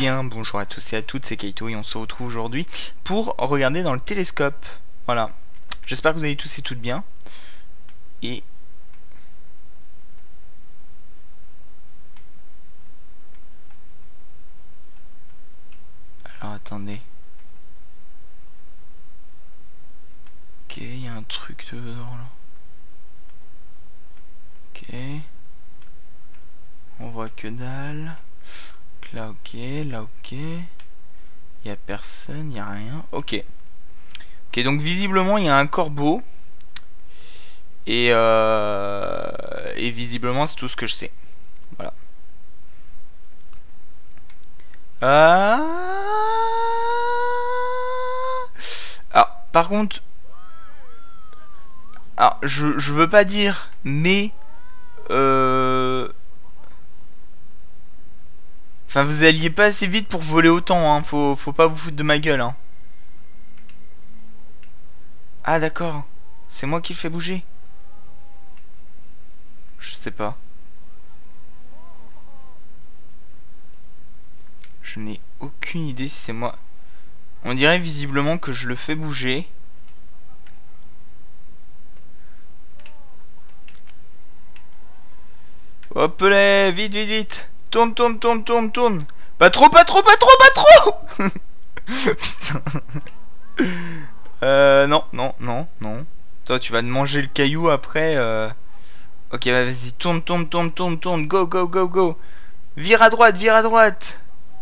bien, bonjour à tous et à toutes, c'est Kaito et on se retrouve aujourd'hui pour regarder dans le télescope. Voilà, j'espère que vous allez tous et toutes bien. Et... alors attendez. Ok, il y a un truc dedans là. Ok. On voit que dalle. Là ok, là ok. Il y a personne, il y a rien. Ok. Ok, donc visiblement il y a un corbeau. Et visiblement c'est tout ce que je sais. Voilà. Alors, par contre, alors, je veux pas dire, mais enfin, vous alliez pas assez vite pour voler autant, hein. Faut pas vous foutre de ma gueule, hein. Ah d'accord, c'est moi qui le fais bouger. Je sais pas. Je n'ai aucune idée si c'est moi. On dirait visiblement que je le fais bouger. Hop là, vite, vite, vite. Tourne, tourne, tourne, tourne, tourne. Pas trop, pas trop, pas trop, pas trop. Putain. Non, non, non, non. Toi, tu vas te manger le caillou après. Ok, bah, vas-y, tourne, tourne, tourne, tourne, tourne. Go, go, go, go. Vire à droite, vire à droite.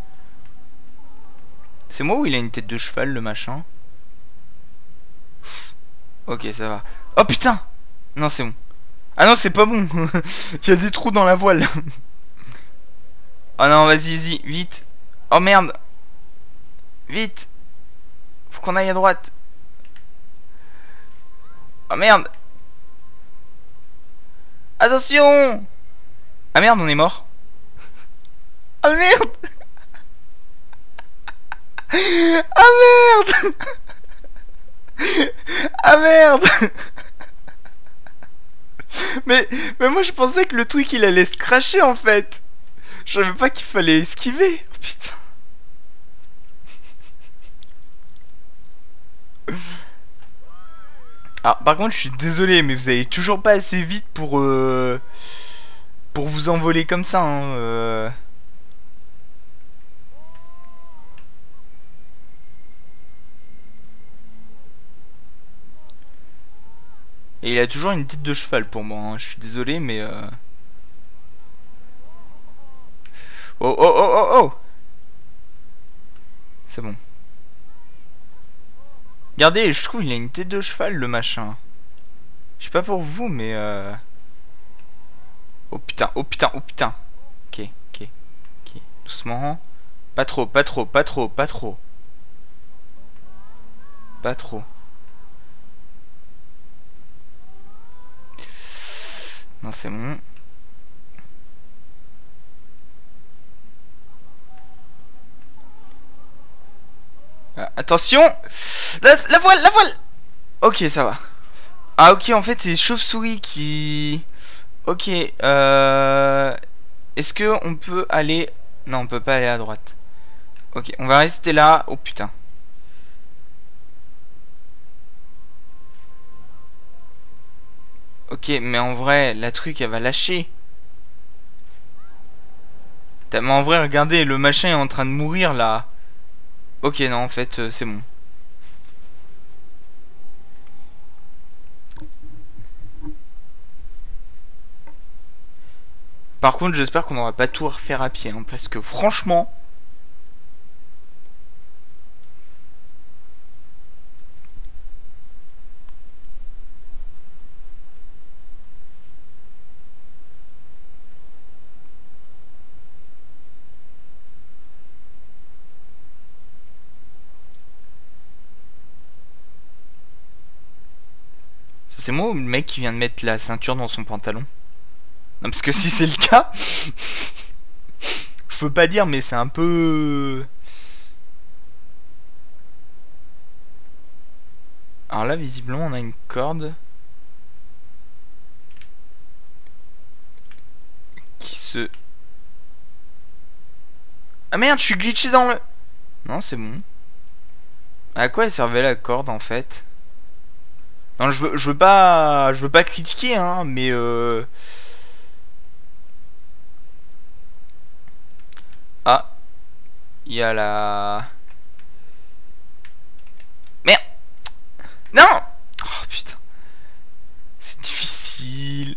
C'est moi ou il a une tête de cheval, le machin? Ok, ça va. Oh putain. Non, c'est bon. Ah non, c'est pas bon. Il y a des trous dans la voile. Oh non, vas-y, vas-y, vite. Oh merde. Vite. Faut qu'on aille à droite. Oh merde. Attention. Ah merde, on est mort. Ah merde. Ah merde. Ah merde. Mais moi je pensais que le truc il allait se cracher en fait. Je savais pas qu'il fallait esquiver. Oh, putain. Ah, par contre, je suis désolé, mais vous allez toujours pas assez vite pour vous envoler comme ça, hein. Et il a toujours une tête de cheval pour moi, hein. Je suis désolé, mais oh, oh, oh, oh, oh. C'est bon. Regardez, je trouve il a une tête de cheval, le machin. Je sais pas pour vous, mais oh putain, oh putain, oh putain. Ok, ok, ok. Doucement. Pas trop, pas trop, pas trop, pas trop. Pas trop. Non, c'est bon. Attention. La voile, la voile. Ok, ça va. Ah ok, en fait c'est chauve-souris qui... Ok, est-ce que on peut aller... Non, on peut pas aller à droite. Ok, on va rester là. Oh putain. Ok, mais en vrai, la truc elle va lâcher. Mais en vrai, regardez, le machin est en train de mourir là. Ok, non, en fait, c'est bon. Par contre, j'espère qu'on n'aura pas tout à refaire à pied, hein, parce que franchement... C'est moi ou le mec qui vient de mettre la ceinture dans son pantalon? Non, parce que si c'est le cas... Je veux pas dire, mais c'est un peu... Alors là, visiblement, on a une corde... qui se... Ah merde, je suis glitché dans le... Non, c'est bon. À quoi elle servait la corde, en fait? Non, je veux pas critiquer, hein, mais ah, il y a la... Merde. Non. Oh, putain. C'est difficile.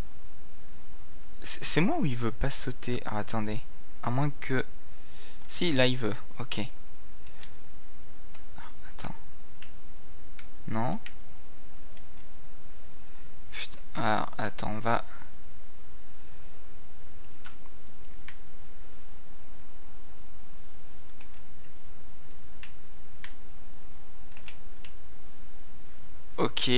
C'est moi ou il veut pas sauter? Ah, attendez. À moins que... Si, là, il veut. Ok. Attends. Non. Putain. Alors, attends, on va... Ok.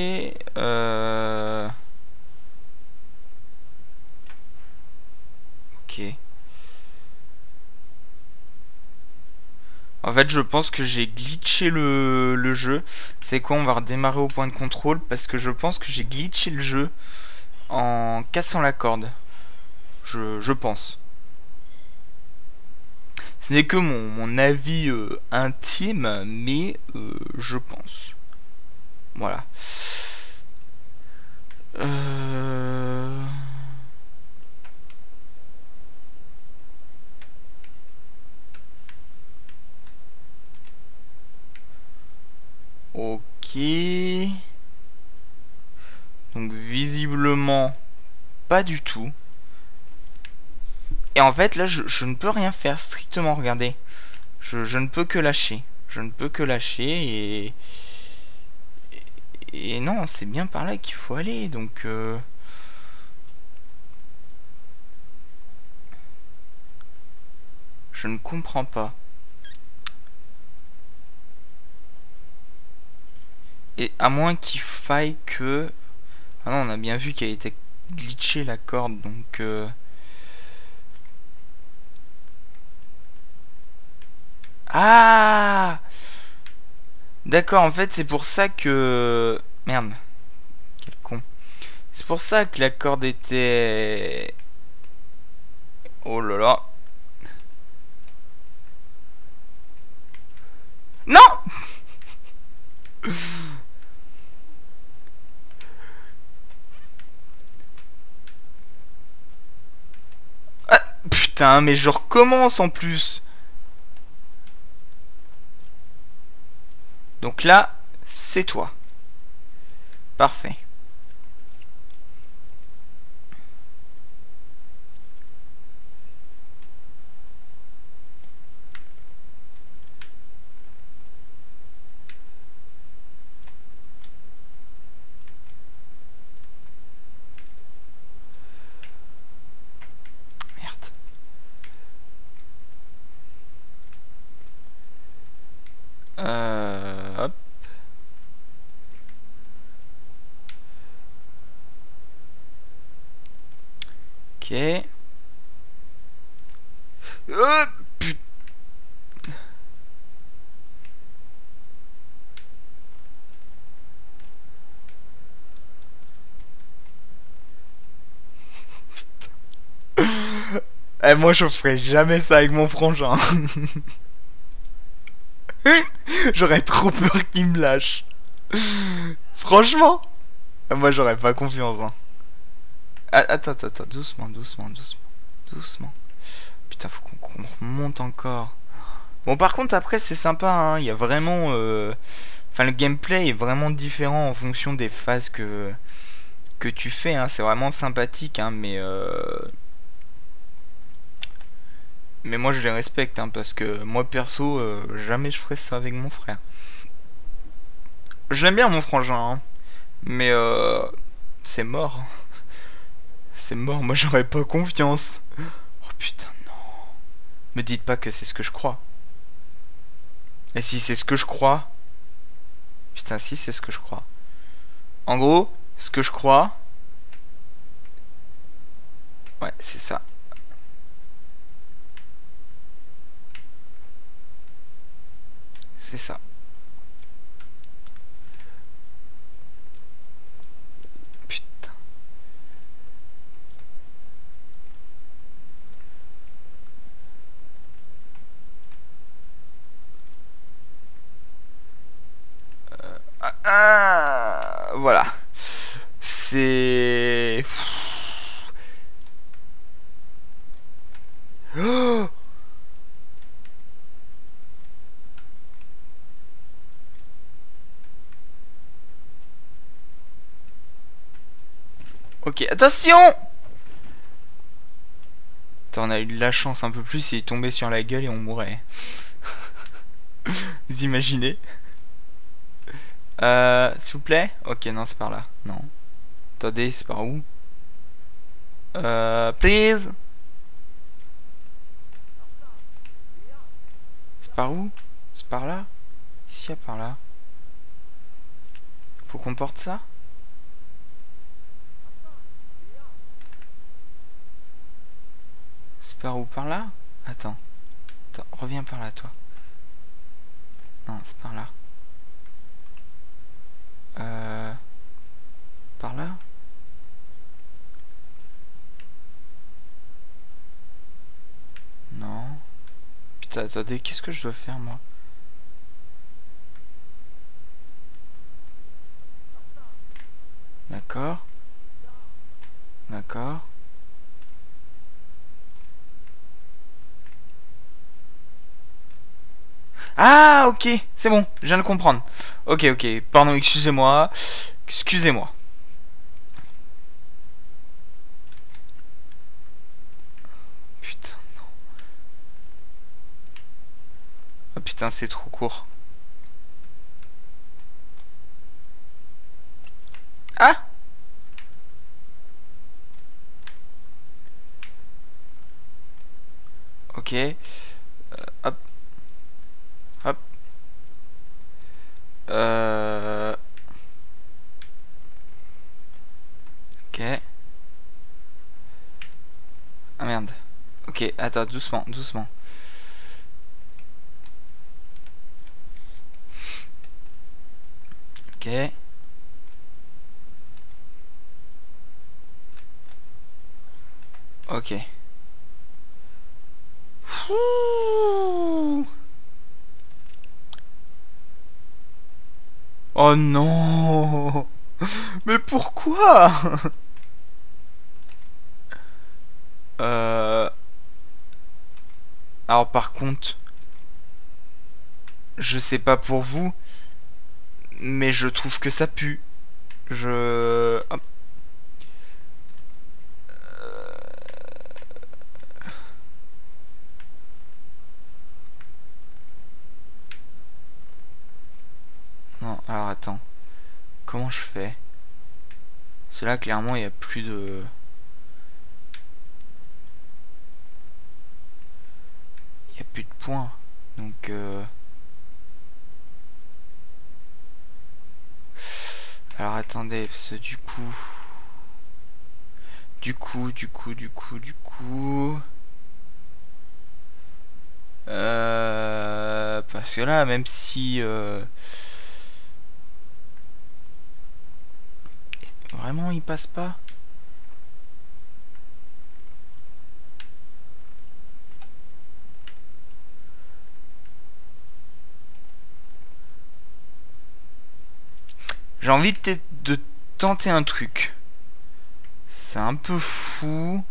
Ok. En fait, je pense que j'ai glitché le jeu. C'est quoi? On va redémarrer au point de contrôle parce que je pense que j'ai glitché le jeu en cassant la corde. Je pense. Ce n'est que mon avis intime, mais je pense. Voilà. Euh... Ok. Donc visiblement, pas du tout. Et en fait, là, je ne peux rien faire strictement, regardez. Je ne peux que lâcher. Je ne peux que lâcher et non, c'est bien par là qu'il faut aller. Donc, je ne comprends pas. Et à moins qu'il faille que... Ah non, on a bien vu qu'elle était glitchée la corde, donc... Ah! D'accord, en fait, c'est pour ça que... Merde. Quel con. C'est pour ça que la corde était... Oh là là. Non! Ah, putain, mais je recommence en plus. Donc là, c'est toi. Parfait. Merde. Hop. Ok. Putain. Eh, moi, je ferais jamais ça avec mon frangin. J'aurais trop peur qu'il me lâche. Franchement. Moi, j'aurais pas confiance, hein. Ah, attends, attends, attends. Doucement, doucement, doucement. Doucement. Putain, faut qu'on remonte encore. Bon, par contre, après, c'est sympa, hein. Il y a vraiment... Enfin, le gameplay est vraiment différent en fonction des phases que tu fais, hein. C'est vraiment sympathique, hein, mais moi, je les respecte, hein, parce que moi, perso, jamais je ferais ça avec mon frère. Je l'aime bien, mon frangin, hein, mais c'est mort. C'est mort, moi, j'aurais pas confiance. Oh, putain, non. Me dites pas que c'est ce que je crois. Et si c'est ce que je crois... Putain, si c'est ce que je crois. En gros, ce que je crois... Ouais, c'est ça. C'est ça. Putain. Voilà. C'est... Oh, ok, attention. Attends, on a eu de la chance un peu plus, il est tombé sur la gueule et on mourrait. Vous imaginez? S'il vous plaît? Ok, non, c'est par là. Non. Attendez, c'est par où? Please? C'est par où? C'est par là? Qu'est-ce qu'il y a par là? Faut qu'on porte ça? C'est par où? Par là? Attends. Attends, reviens par là, toi. Non, c'est par là. Par là? Non. Putain, attendez, qu'est-ce que je dois faire, moi? D'accord. D'accord. Ah, ok, c'est bon, je viens de comprendre. Ok, ok, pardon, excusez-moi. Excusez-moi. Putain, non. Oh putain, c'est trop court. Ah! Ok. Hop. Hop. Ok. Ah merde. Ok, attends, doucement, doucement. Ok. Ok. Ouh. Oh non! Mais pourquoi? euh... Alors par contre, je sais pas pour vous, mais je trouve que ça pue. Je... Hop. Non, alors attends. Comment je fais? Parce que là, clairement, il n'y a plus de... Il n'y a plus de points. Donc... Alors attendez, parce que du coup... Parce que là, même si... Vraiment, il passe pas? J'ai envie de tenter un truc. C'est un peu fou.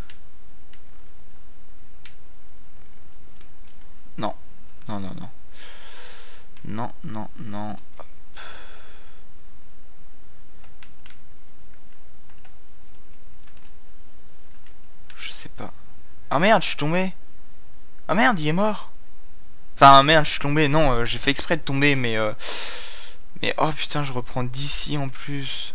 Non. Non, non, non. Non, non, non. Hop. Je sais pas. Ah merde, je suis tombé. Ah merde, il est mort. Enfin, merde, je suis tombé. Non, j'ai fait exprès de tomber, mais... Mais oh putain, je reprends d'ici en plus.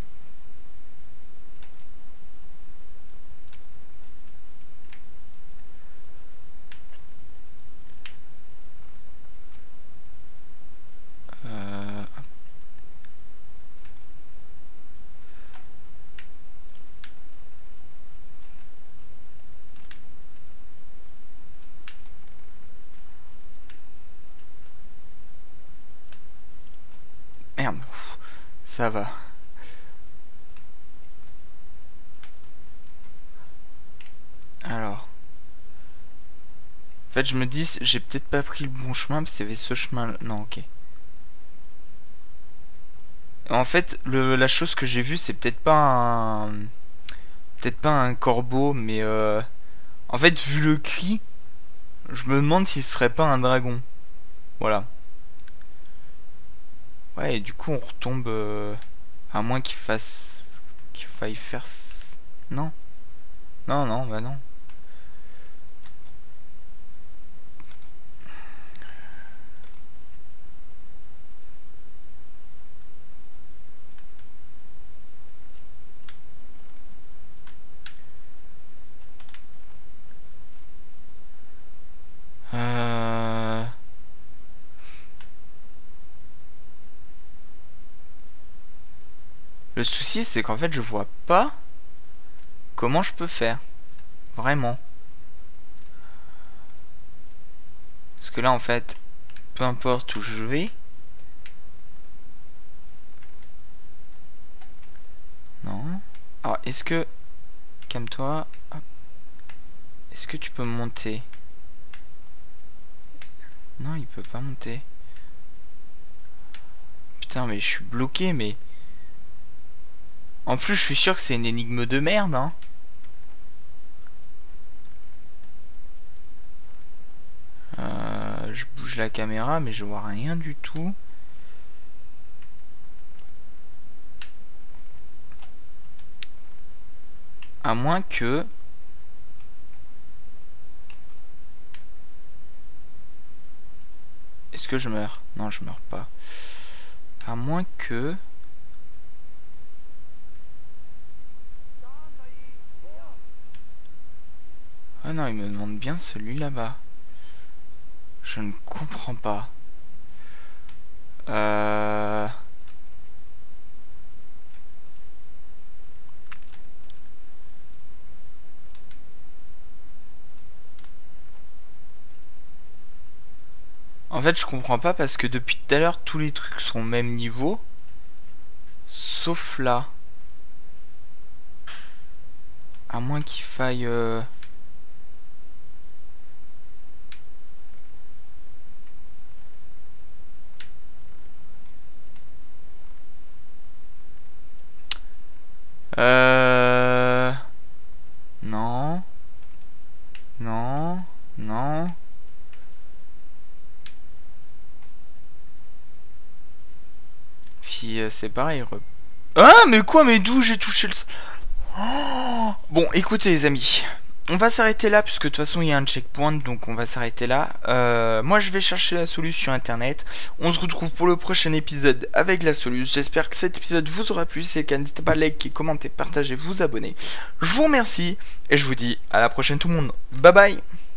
Merde. Ça va. Alors. En fait, je me dis, j'ai peut-être pas pris le bon chemin, parce qu'il y avait ce chemin là. Non, ok. En fait, la chose que j'ai vue, c'est peut-être pas un... Peut-être pas un corbeau, mais en fait, vu le cri, je me demande si ce serait pas un dragon. Voilà. Ouais, et du coup, on retombe... à moins qu'il fasse... Qu'il faille faire... Non. Non, non, bah non. Euh... Le souci, c'est qu'en fait, je vois pas comment je peux faire. Vraiment. Parce que là, en fait, peu importe où je vais... Non. Alors, est-ce que... Calme-toi. Est-ce que tu peux monter? Non, il peut pas monter. Putain, mais je suis bloqué, mais... En plus, je suis sûr que c'est une énigme de merde, hein. Je bouge la caméra, mais je vois rien du tout. À moins que... Est-ce que je meurs? Non, je meurs pas. À moins que... Ah non, il me demande bien celui là-bas. Je ne comprends pas. En fait, je comprends pas parce que depuis tout à l'heure, tous les trucs sont au même niveau. Sauf là. À moins qu'il faille... Non. Non. Non. Puis c'est pareil. Ah, mais quoi? Mais d'où j'ai touché le... Oh, bon, écoutez les amis. On va s'arrêter là, puisque de toute façon il y a un checkpoint, donc on va s'arrêter là. Moi je vais chercher la solution sur internet. On se retrouve pour le prochain épisode avec la solution. J'espère que cet épisode vous aura plu. Si c'est le cas, n'hésitez pas à liker, commenter, partager, vous abonner. Je vous remercie et je vous dis à la prochaine tout le monde. Bye bye.